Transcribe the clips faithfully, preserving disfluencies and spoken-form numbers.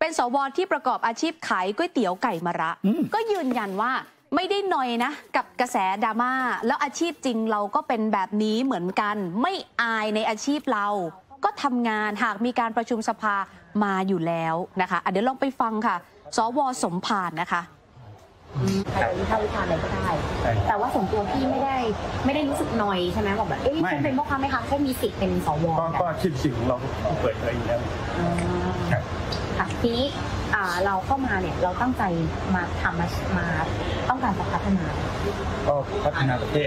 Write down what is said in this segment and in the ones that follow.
เป็นสวที่ประกอบอาชีพขายก๋วยเตี๋ยวไก่มะระก็ยืนยันว่าไม่ได้นอยนะกับกระแสดราม่าแล้วอาชีพจริงเราก็เป็นแบบนี้เหมือนกันไม่อายในอาชีพเราก็ทำงานหากมีการประชุมสภามาอยู่แล้วนะคะะเดี๋ยวลองไปฟังค่ะสวสมภารนะคะใครจะวิพากษ์วิจารณ์อะไรก็ได้แต่ว่าส่วนตัวพี่ไม่ได้ไม่ได้รู้สึกนอยใช่ไหมบอกแบบเอ๊ะฉันเป็นพ่อค้าแม่ค้าแค่มีสิทธิ์เป็นสวก็อาชีพจริงของเราเปิดเผยอยู่แล้วค่ะทีนี้เราเข้ามาเนี่ยเราตั้งใจมาทำมามาต้องการจะพัฒนาก็พัฒนาประเทศ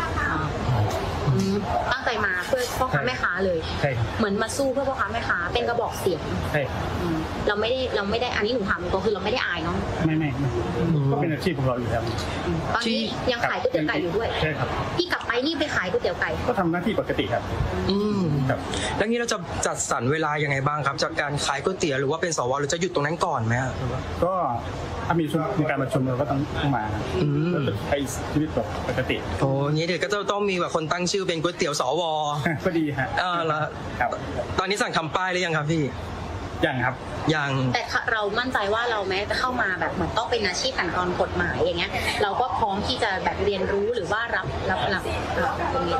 ตั้งใจมาเพื่อพ่อค้าแม่ค้าเลยเหมือนมาสู้เพื่อพ่อค้าแม่ค้าเป็นกระบอกเสียงเราไม่ได้เราไม่ได้อันนี้หนูถามก็คือเราไม่ได้อายเนาะไม่ไม่ก็เป็นอาชีพของเราอยู่แล้วตอนนี้ยังขายก๋วยเตี๋ยวไก่อยู่ด้วยใช่ครับพี่กลับไปนี่ไปขายก๋วยเตี๋ยวไก่ก็ทำหน้าที่ปกติครับอืมครับแล้วนี้เราจะจัดสรรเวลายังไงบ้างครับจากการขายก๋วยเตี๋ยวหรือว่าเป็นสวหรือจะหยุดตรงนั้นก่อนไหมก็ถ้ามีมีการประชุมเราก็ต้องมาใช้ชีวิตแบบปกติโอ้ยเดี๋ยวก็จะต้องมีแบบคนตั้งชื่อเป็นก๋วยเตี๋ยวสวก็ดีฮะอ่าละครับตอนนี้สั่งทำป้ายหรือยังครับพี่ยังครับยังแต่เรามั่นใจว่าเราแม้จะเข้ามาแบบเหมือนต้องเป็นอาชีพขั้นตอนกฎหมายอย่างเงี้ยเราก็พร้อมที่จะแบบเรียนรู้หรือว่ารับรับรับตรงนี้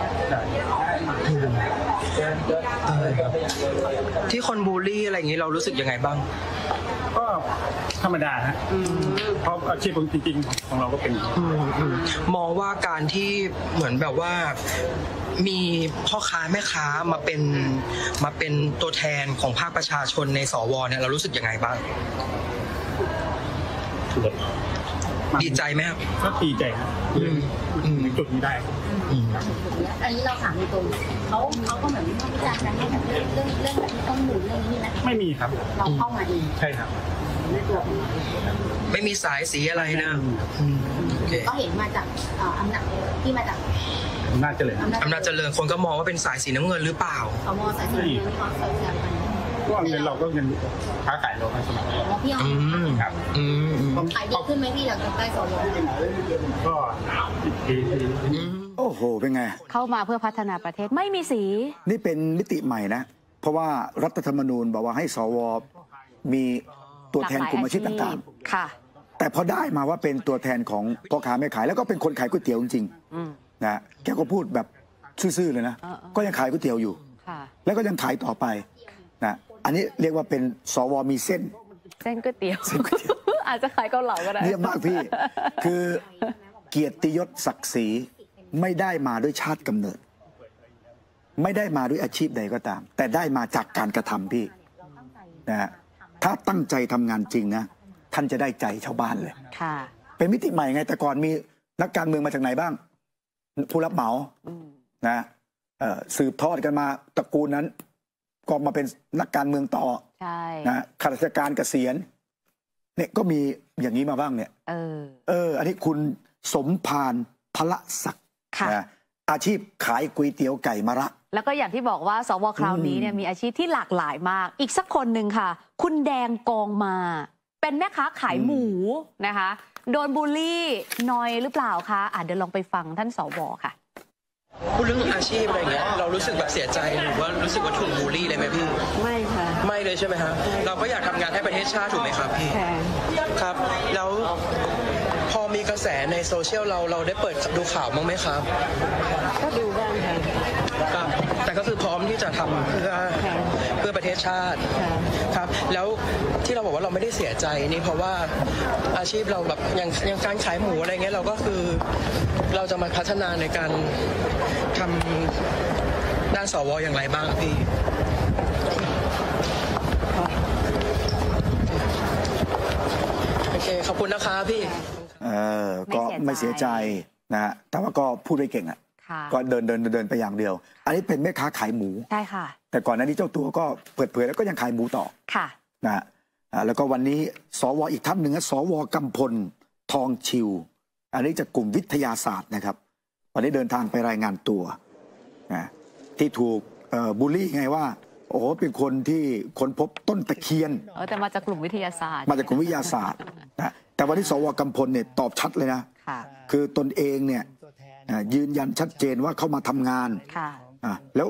ที่คนบูลลี่อะไรอย่างนี้เรารู้สึกยังไงบ้างก็ธรรมดาฮะเพราะอาชีพจริงๆของเราก็เป็นมองว่าการที่เหมือนแบบว่ามีพ่อค้าแม่ค้ามาเป็นมาเป็นตัวแทนของภาคประชาชนในสวเนี่ยเรารู้สึกยังไงบ้างดีใจไหมครับก็ดีใจครับในจุดนี้ได้อันนี้เราถามในตรงเขาเขาก็เหมือนวิพากษ์วิจารณ์กันว่าแบบเรื่องเรื่องเรื่องแบบต้องหนุนเรื่องนี้นะไม่มีครับเราเข้ามาเองใช่ครับในตัวไม่มีสายสีอะไรนะก็เห็นมาจากอำนาจที่มาจากอำนาจเจริญอำนาจเจริญคนก็มองว่าเป็นสายสีน้ำเงินหรือเปล่าเขามองสายสีน้ำเงินเขาใส่ใจกันก็เงินเราก็เงินค้าขายเราในสมัยเราพี่อืมครับอืมขายดีขึ้นไหมพี่หลังจากได้สวก็ดีโอ้โหเป็นไงเข้ามาเพื่อพัฒนาประเทศไม่มีสีนี่เป็นมิติใหม่นะเพราะว่ารัฐธรรมนูญบอกว่าให้สวมีตัวแทนกลุ่มอาชีพต่างๆค่ะแต่พอได้มาว่าเป็นตัวแทนของพ่อค้าแม่ขายแล้วก็เป็นคนขายก๋วยเตี๋ยวจริงๆนะแกก็พูดแบบซื่อๆเลยนะก็ยังขายก๋วยเตี๋ยวอยู่แล้วก็ยังขายต่อไปนะอันนี้เรียกว่าเป็นสวมีเส้นเส้นก๋วยเตี๋ยวอาจจะขายเกาเหลาก็ได้เยี่ยมมากพี่คือเกียรติยศศักดิ์ศรีไม่ได้มาด้วยชาติกำเนิดไม่ได้มาด้วยอาชีพใดก็ตามแต่ได้มาจากการกระทำพี่นะฮะถ้าตั้งใจทำงานจริงนะท่านจะได้ใจชาวบ้านเลยค่ะเป็นมิติใหม่ไงแต่ก่อนมีนักการเมืองมาจากไหนบ้างผู้รับเหมานะสืบทอดกันมาตระกูลนั้นก็มาเป็นนักการเมืองต่อนะข้าราชการเกษียณเนี่ยก็มีอย่างนี้มาบ้างเนี่ยเออเอออันนี้คุณสมภารพละศักดิ์นะอาชีพขายก๋วยเตี๋ยวไก่มะระแล้วก็อย่างที่บอกว่าสวคราวนี้เนี่ยมีอาชีพที่หลากหลายมากอีกสักคนหนึ่งค่ะคุณแดงกองมาเป็นแม่ค้าขายหมูนะคะโดนบูลลี่นอยหรือเปล่าคะอ่ะเดี๋ยวลองไปฟังท่านสวค่ะพูดเรื่องอาชีพอะไรเงี้ยเรารู้สึกแบบเสียใจหรือว่ารู้สึกว่าถูกบูลลี่เลยไหมพี่ไม่ค่ะไม่เลยใช่ไหมครับเราก็อยากทำงานให้ประเทศชาติถูกไหมครับพี่ครับแล้วพอมีกระแสในโซเชียลเราเราได้เปิดดูข่าวบ้างไหมครับก็ดูบ้างค่ะครับแต่ก็คือพร้อมที่จะทำเพื่อเพื่อประเทศชาติครับแล้วที่เราบอกว่าเราไม่ได้เสียใจนี่เพราะว่าอาชีพเราแบบอย่างอย่างการขายหมูอะไรเงี้ยเราก็คือเราจะมาพัฒนาในการทำด้านสวอย่างไรบ้างพี่โอเคขอบคุณนะคะพี่เออก็ไม่เสียใจนะฮะแต่ว่าก็พูดได้เก่งอ่ะก็เดินเดินเดินไปอย่างเดียวอันนี้เป็นแม่ค้าขายหมูใช่ค่ะแต่ก่อนหน้านี้เจ้าตัวก็เปิดเผยแล้วก็ยังขายหมูต่อค่ะนะฮะแล้วก็วันนี้สวอีกท่านหนึ่งนะสวกำพลทองชิวอันนี้จากกลุ่มวิทยาศาสตร์นะครับวันนี้เดินทางไปรายงานตัวนะที่ถูกบูลลี่ไงว่าโอ้โหเป็นคนที่ค้นพบต้นตะเคียนเออแต่มาจากกลุ่มวิทยาศาสตร์มาจากกลุ่มวิทยาศาสตร์นะแต่วันนี้สวกำพลเนี่ยตอบชัดเลยนะคือตนเองเนี่ยยืนยันชัดเจนว่าเข้ามาทำงานแล้ว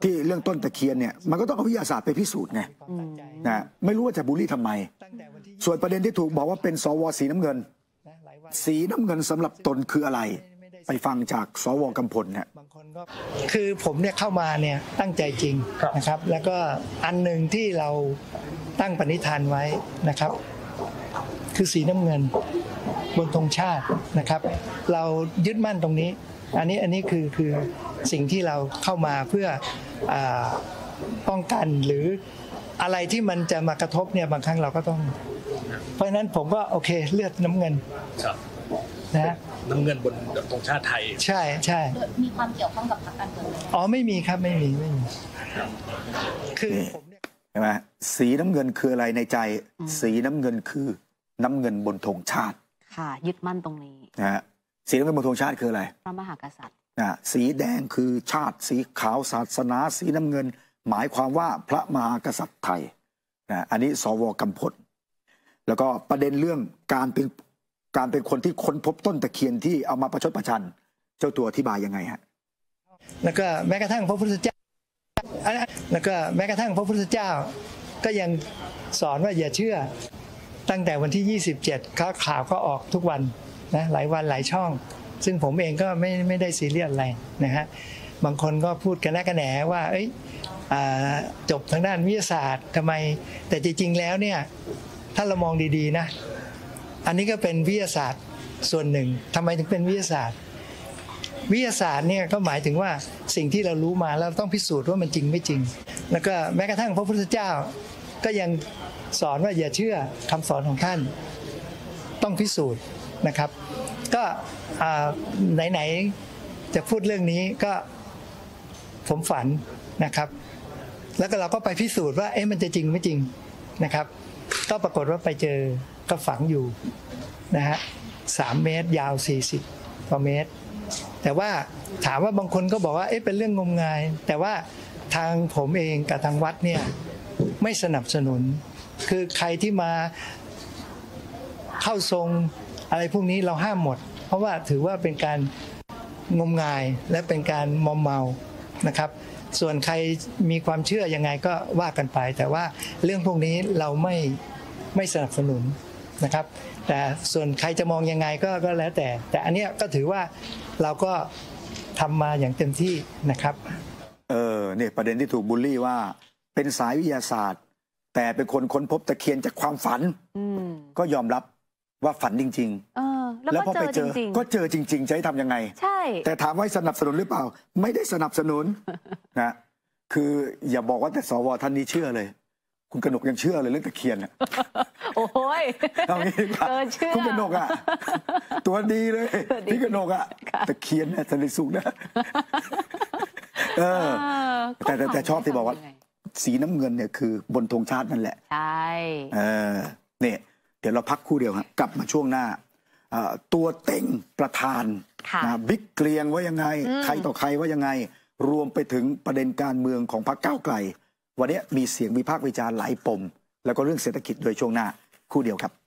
ที่เรื่องต้นตะเคียนเนี่ยมันก็ต้องเอาวิทยาศาสตร์ไปพิสูจน์ไงนะไม่รู้ว่าจะบูลลี่ทำไมส่วนประเด็นที่ถูกบอกว่าเป็นสวสีน้ำเงินสีน้ำเงินสำหรับตนคืออะไรไปฟังจากสวกำพลเนี่ยคือผมเนี่ยเข้ามาเนี่ยตั้งใจจริงนะครับแล้วก็อันหนึ่งที่เราตั้งปณิธานไว้นะครับคือสีน้ำเงินบนธงชาตินะครับเรายึดมั่นตรงนี้อันนี้อันนี้คือคือสิ่งที่เราเข้ามาเพื่ออ่าป้องกันหรืออะไรที่มันจะมากระทบเนี่ยบางครั้งเราก็ต้องเพราะฉะนั้นผมก็โอเคเลือดน้ำเงินนะน้ำเงินบนธงชาติไทยใช่ใช่มีความเกี่ยวข้องกับพรรคการเมืองไหมอ๋อไม่มีครับไม่มีไม่มีคือผมเนี่ยใช่ไหมสีน้ำเงินคืออะไรในใจสีน้ำเงินคือน้ำเงินบนธงชาติค่ะยึดมั่นตรงนี้นะฮะสีน้ำเงินบนธงชาติคืออะไรพระมหากษัตริย์นะสีแดงคือชาติสีขาวศาสนาสีน้ำเงินหมายความว่าพระมหากษัตริย์ไทยนะอันนี้สวกำพลแล้วก็ประเด็นเรื่องการเป็นการเป็นคนที่ค้นพบต้นตะเคียนที่เอามาประชดประชันเจ้าตัวอธิบายยังไงฮะแล้วก็แม้กระทั่งพระพุทธเจ้าแล้วก็แม้กระทั่งพระพุทธเจ้าก็ยังสอนว่าอย่าเชื่อตั้งแต่วันที่ยี่สิบเจ็ดข่าวข่าวก็ออกทุกวันนะหลายวันหลายช่องซึ่งผมเองก็ไม่ไม่ได้ซีเรียสอะไรนะฮะบางคนก็พูดกันแน่กันแหนว่าเอ้ยจบทางด้านวิทยาศาสตร์ทำไมแต่จริงๆแล้วเนี่ยถ้าเรามองดีๆนะอันนี้ก็เป็นวิทยาศาสตร์ส่วนหนึ่งทำไมถึงเป็นวิทยาศาสตร์วิทยาศาสตร์เนี่ยก็หมายถึงว่าสิ่งที่เรารู้มาแล้วต้องพิสูจน์ว่ามันจริงไม่จริงแล้วก็แม้กระทั่งพระพุทธเจ้าก็ยังสอนว่าอย่าเชื่อคำสอนของท่านต้องพิสูจน์นะครับก็ไหนๆจะพูดเรื่องนี้ก็ผมฝันนะครับแล้วก็เราก็ไปพิสูจน์ว่าเอ๊ะมันจะจริงไม่จริงนะครับก็ปรากฏว่าไปเจอก็ฝังอยู่นะฮะสามเมตรยาวสี่สิบกว่าเมตรแต่ว่าถามว่าบางคนก็บอกว่าเอ๊ะเป็นเรื่องงมงายแต่ว่าทางผมเองกับทางวัดเนี่ยไม่สนับสนุนคือใครที่มาเข้าทรงอะไรพวกนี้เราห้ามหมดเพราะว่าถือว่าเป็นการงมงายและเป็นการมอมเมานะครับส่วนใครมีความเชื่อยังไงก็ว่ากันไปแต่ว่าเรื่องพวกนี้เราไม่ไม่สนับสนุนนะครับแต่ส่วนใครจะมองยังไงก็ก็แล้วแต่แต่อันเนี้ยก็ถือว่าเราก็ทำมาอย่างเต็มที่นะครับเออเนี่ยประเด็นที่ถูกบูลลี่ว่าเป็นสายวิทยาศาสตร์แต่เป็นคนค้นพบตะเคียนจากความฝันก็ยอมรับว่าฝันจริงๆเออแล้วพอไปเจอก็เจอจริงๆจะให้ทำยังไงใช่แต่ถามว่าสนับสนุนหรือเปล่าไม่ได้สนับสนุนนะคืออย่าบอกว่าแต่สวท่านนี้เชื่อเลยคุณกนกยังเชื่อเลยเรื่องตะเคียนอ่ะโอ้ยเอางี้ครับคุณกนกอ่ะตัวดีเลยพี่กนกอ่ะตะเคียนเนี่ยสันติสุขนะเออแต่แต่ชอบที่บอกว่าสีน้ำเงินเนี่ยคือบนธงชาตินั่นแหละใช่เออเนี่ยเดี๋ยวเราพักคู่เดียวครับกลับมาช่วงหน้าตัวเต็งประธานบิ๊กเกรียงว่ายังไงใครต่อใครว่ายังไงรวมไปถึงประเด็นการเมืองของพรรคก้าวไกลวันนี้มีเสียงวิพากษ์วิจารณ์หลายปมแล้วก็เรื่องเศรษฐกิจโดยช่วงหน้าคู่เดียวครับ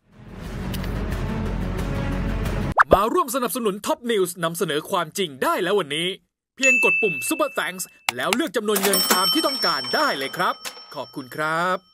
มาร่วมสนับสนุนท็อปนิวส์นำเสนอความจริงได้แล้ววันนี้เพียงกดปุ่ม Super Thanks แล้วเลือกจำนวนเงินตามที่ต้องการได้เลยครับขอบคุณครับ